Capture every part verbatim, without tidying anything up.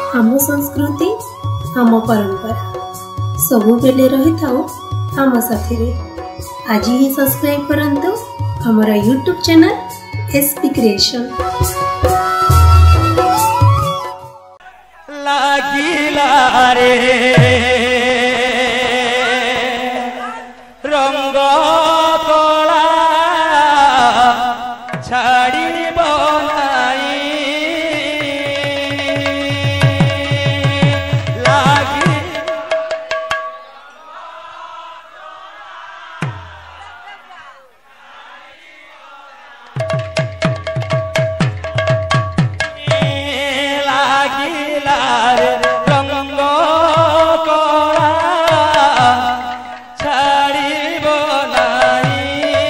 आम संस्कृति आम परंपरा सबु बेले रही थाओ आम साथी रे। आज ही सब्सक्राइब करंतु हमारा यूट्यूब चैनल एसपी क्रिएशन। लागिला रे रंग कला छाड़ी बनाई लागी लागिला रे रंग कला छाड़ी बनाई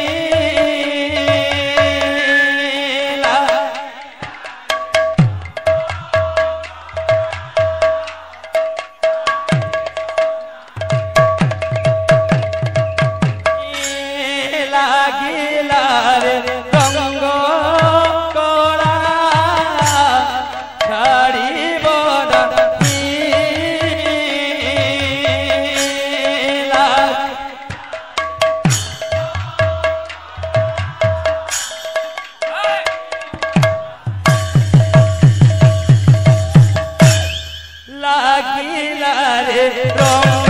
लागिला रे रंग कला छाड़ी बनाई लागिला रे रंग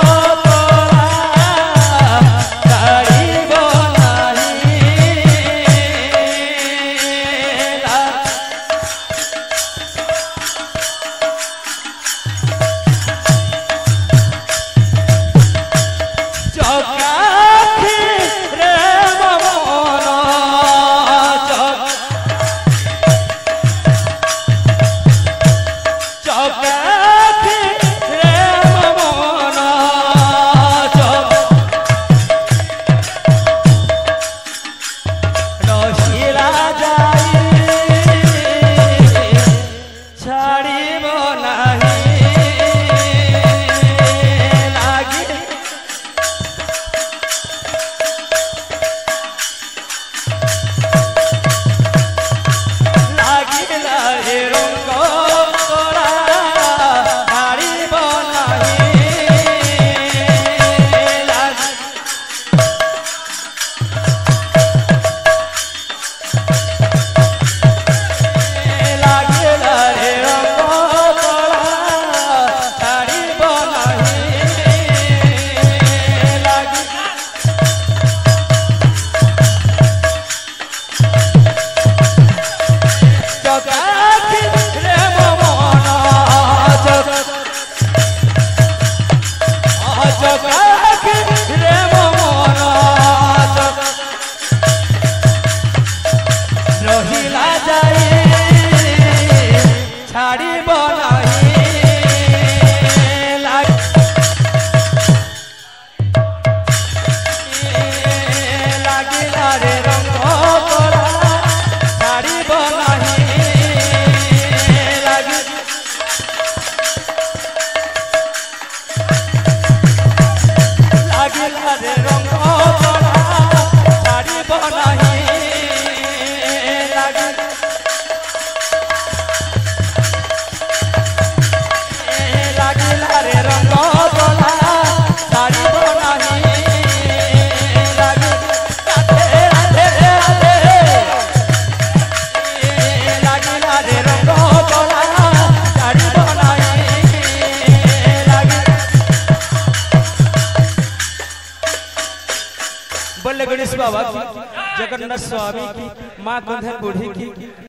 छाड़ी बनाई लागिला रे रंग कला छाड़ी बनाई लागिला रे रंग कला छाड़ी बनाई लागिला रे रंग कला छाड़ी बनाई लागिला रे रंग कला छाड़ी बनाई बोले गणेश बाबा की, जगन्नाथ स्वामी की, माँ गोधन बूढ़ी की।